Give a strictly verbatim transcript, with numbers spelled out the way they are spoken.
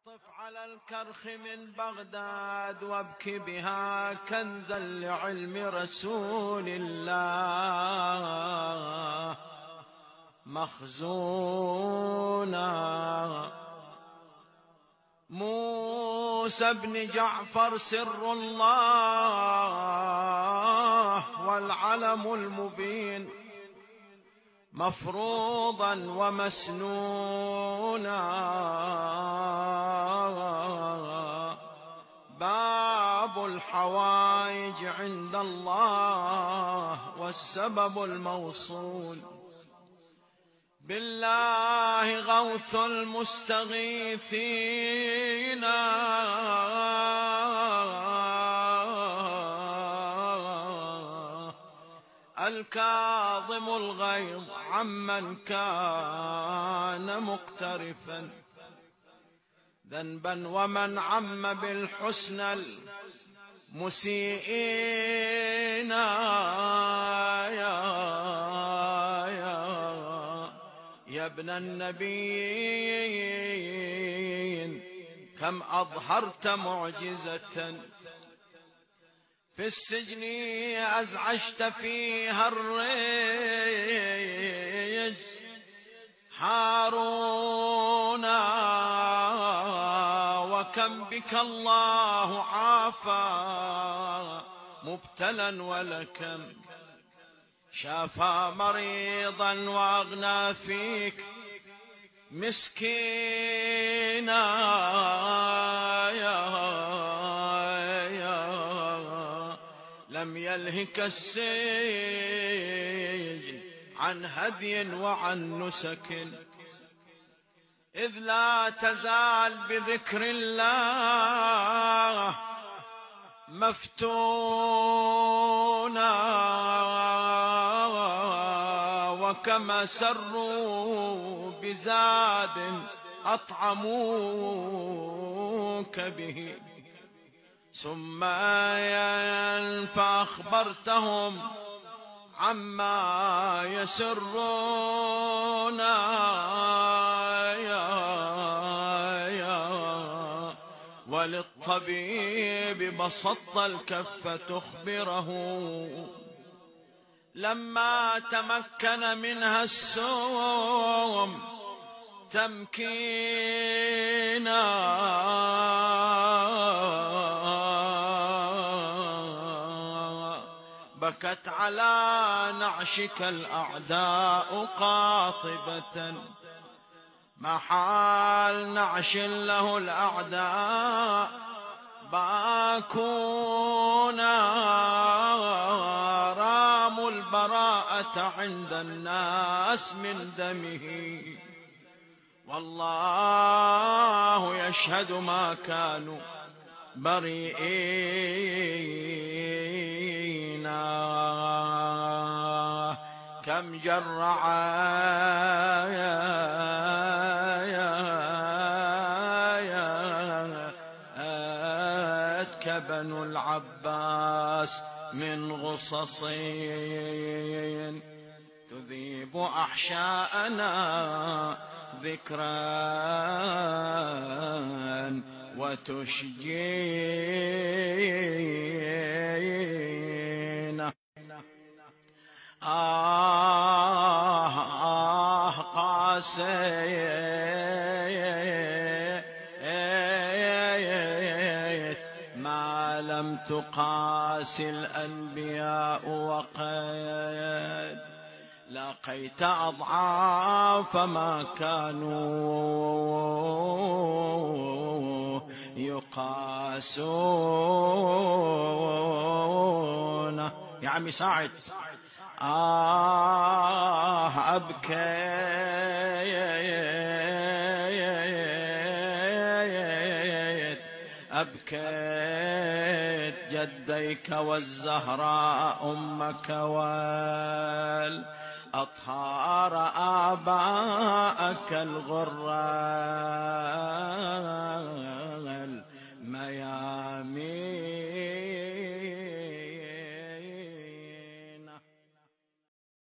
أطف على الكرخ من بغداد وابكي بها كنزا لعلم رسول الله مخزونا. موسى بن جعفر سر الله والعلم المبين مفروضا ومسنونا. باب الحوائج عند الله والسبب الموصول. بالله غوث المستغيثين الكاظم الغيظ عمن كان مقترفا ذنبا ومن عم بالحسنى المسيئين. يا يا يا ابن النبيين كم أظهرت معجزة في السجن أزعجت فيها الرجس هارون. وكم بك الله عافى مبتلا ولكم شافى مريضا وأغنى فيك مسكينا. يا لم يلهك السجن عن هدي وعن نسك إذ لا تزال بذكر الله مفتونا. وكما سروا بزاد أطعموك به ثم فأخبرتهم عما يسرون. يا يا وللطبيب بسطت الكف تخبره لما تمكن منها السوم تمكينا. بكت على نعشك الأعداء قاطبة ما حال نعش له الأعداء باكونا. راموا البراءة عند الناس من دمه والله يشهد ما كانوا بريئين. كم جرعتك بنو العباس من غصص تذيب أحشاءنا ذكرا وتشجينا. آه آه قاسيت ما لم تقاس الأنبياء وقد لقيت أضعاف ما كانوا يقاسون. يا عمي ساعد. آه أبكيت أبكيت جديك والزهراء أمك والأطهار آباءك الغرّاء